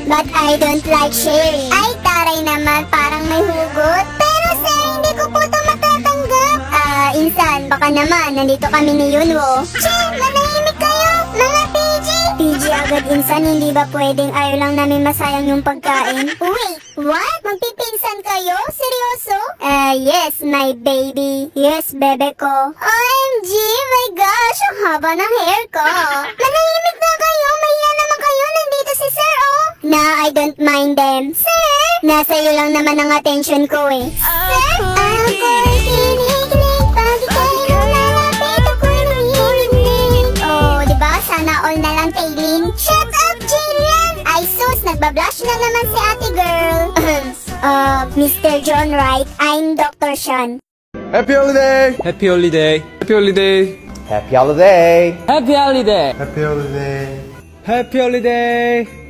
but I don't like sharing. Ay, taray naman, parang may hugot. Pero sir, hindi ko po ito matatanggap. Insan, baka naman, nandito kami ni Yunwo. Chill, manahimik kayo, mga PG. PG agad, insan, hindi ba pwedeng ayaw lang namin masayang yung pagkain? Wait, what? Magpipinsan kayo? Seryoso? Yes, my baby. Yes, bebe ko. OMG, my gosh, ang haba ng hair ko. Manahimik na kayo, mahiya naman kayo, nandito si sir, oh. Nah, I don't mind them. Sir, nasa iyo lang naman ang attention ko eh. Sir, ako'y kinikilig, pag ika'y lumalapit, ako'y nanginig. Oh, diba? Sana all na lang, Taylin. Shut up, Jillian! Ay sus, nagbablush na naman si ate girl. Mr. John Wright, I'm Dr. Sean. Happy holiday! Happy holiday. Happy holiday. Happy holiday! Happy holiday. Happy holiday! Happy holiday.